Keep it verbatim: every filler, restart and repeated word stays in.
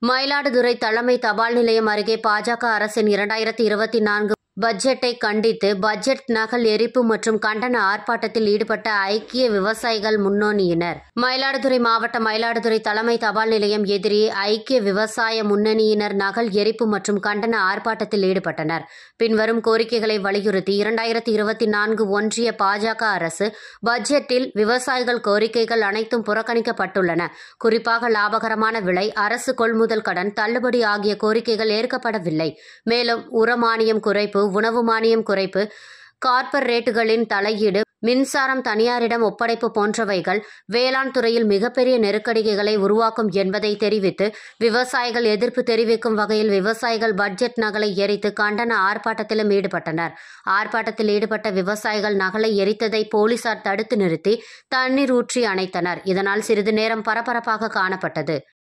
மயிலாடுதுறை தலைமை தபால் நிலையம் அருகே பாஜக அரசின் இரண்டாயிரத்தி இருபத்தி நான்கு பட்ஜெட்டை கண்டித்து பட்ஜெட் நகல் எரிப்பு மற்றும் கண்டன ஆர்ப்பாட்டத்தில் ஈடுபட்ட ஐக்கிய விவசாயிகள் முன்னணியினர். மயிலாடுதுறை மாவட்ட மயிலாடுதுறை தலைமை தபால் நிலையம் எதிரே ஐக்கிய விவசாய முன்னணியினர் நகல் எரிப்பு மற்றும் கண்டன ஆர்ப்பாட்டத்தில் ஈடுபட்டனர். பின்வரும் கோரிக்கைகளை வலியுறுத்தி இரண்டாயிரத்தி இருபத்தி நான்கு ஒன்றிய பாஜக அரசு பட்ஜெட்டில் விவசாயிகள் கோரிக்கைகள் அனைத்தும் புறக்கணிக்கப்பட்டுள்ளன. குறிப்பாக லாபகரமான விலை, அரசு கொள்முதல் கடன் தள்ளுபடி ஆகிய கோரிக்கைகள் ஏற்கப்படவில்லை. மேலும் உரமானியம் குறைப்பு, உணவு மானியம் குறைப்பு, கார்ப்பரேட்டுகளின் தலையீடு, மின்சாரம் தனியாரிடம் ஒப்படைப்பு போன்றவைகள் வேளாண் துறையில் மிகப்பெரிய நெருக்கடிகளை உருவாக்கும் என்பதை தெரிவித்து விவசாயிகள் எதிர்ப்பு தெரிவிக்கும் வகையில் விவசாயிகள் பட்ஜெட் நகலை எரித்து கண்டன ஆர்ப்பாட்டத்திலும் ஈடுபட்டனர். ஆர்ப்பாட்டத்தில் ஈடுபட்ட விவசாயிகள் நகலை எரித்ததை போலீசார் தடுத்து நிறுத்தி தண்ணீர் ஊற்றி அணைத்தனர். இதனால் சிறிது நேரம் பரபரப்பாக காணப்பட்டது.